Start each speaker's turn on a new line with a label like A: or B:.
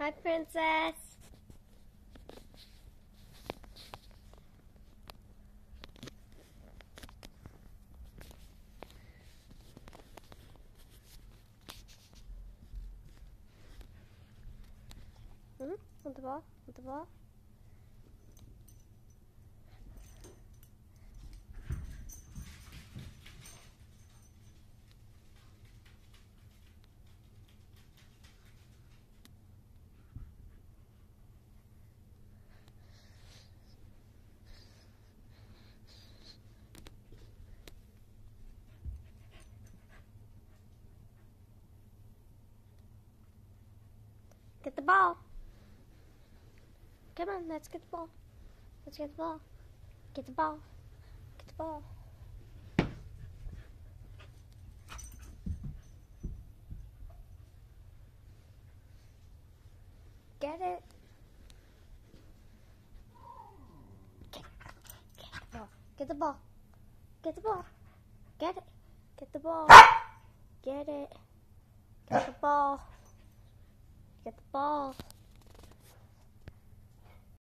A: Hi, Princess. Want the ball? Want the ball? Get the ball. Come on, let's get the ball. Let's get the ball. Get the ball. Get the ball. Get it. Get the ball. Get the ball. Get it. Get the ball. Get it. Get the ball. Get the ball.